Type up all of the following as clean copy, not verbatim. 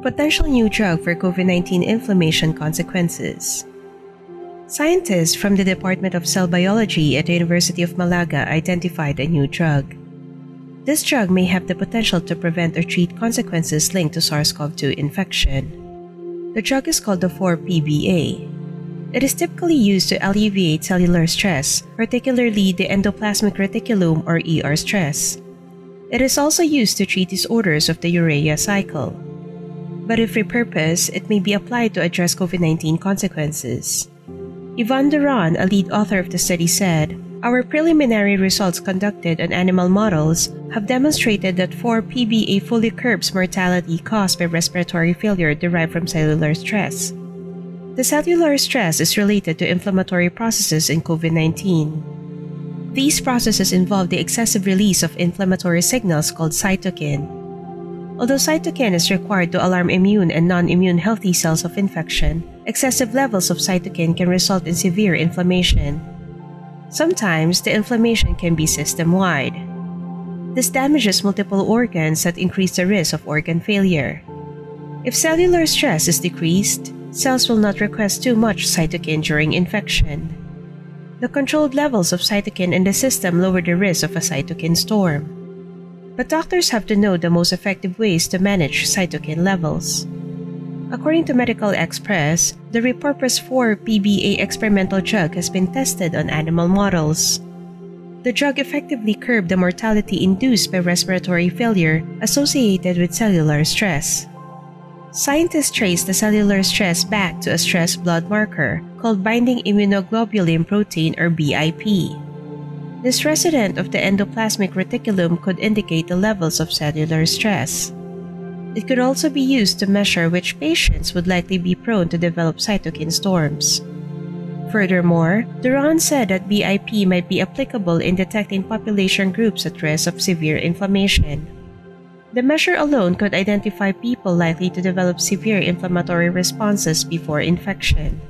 Potential new drug for COVID-19 inflammation consequences. Scientists from the Department of Cell Biology at the University of Malaga identified a new drug. This drug may have the potential to prevent or treat consequences linked to SARS-CoV-2 infection. The drug is called the 4-PBA. It is typically used to alleviate cellular stress, particularly the endoplasmic reticulum or ER stress. It is also used to treat disorders of the urea cycle. But if repurposed, it may be applied to address COVID-19 consequences. Yvonne Duran, a lead author of the study, said, "Our preliminary results conducted on animal models have demonstrated that 4-PBA fully curbs mortality caused by respiratory failure derived from cellular stress. The cellular stress is related to inflammatory processes in COVID-19. These processes involve the excessive release of inflammatory signals called cytokine. Although cytokine is required to alarm immune and non-immune healthy cells of infection, excessive levels of cytokine can result in severe inflammation. Sometimes, the inflammation can be system-wide. This damages multiple organs that increase the risk of organ failure. If cellular stress is decreased, cells will not request too much cytokine during infection. The controlled levels of cytokine in the system lower the risk of a cytokine storm. But doctors have to know the most effective ways to manage cytokine levels. According to Medical Express, the repurposed 4-PBA experimental drug has been tested on animal models. The drug effectively curbed the mortality induced by respiratory failure associated with cellular stress. Scientists traced the cellular stress back to a stress blood marker called binding immunoglobulin protein or BIP. This resident of the endoplasmic reticulum could indicate the levels of cellular stress. It could also be used to measure which patients would likely be prone to develop cytokine storms. Furthermore, Duran said that BIP might be applicable in detecting population groups at risk of severe inflammation. The measure alone could identify people likely to develop severe inflammatory responses before infection.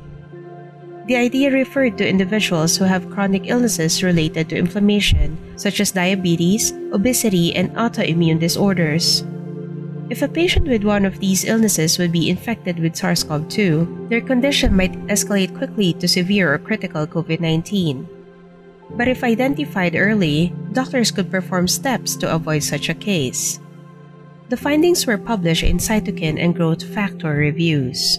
The idea referred to individuals who have chronic illnesses related to inflammation, such as diabetes, obesity, and autoimmune disorders. If a patient with one of these illnesses would be infected with SARS-CoV-2, their condition might escalate quickly to severe or critical COVID-19. But if identified early, doctors could perform steps to avoid such a case. The findings were published in Cytokine and Growth Factor Reviews.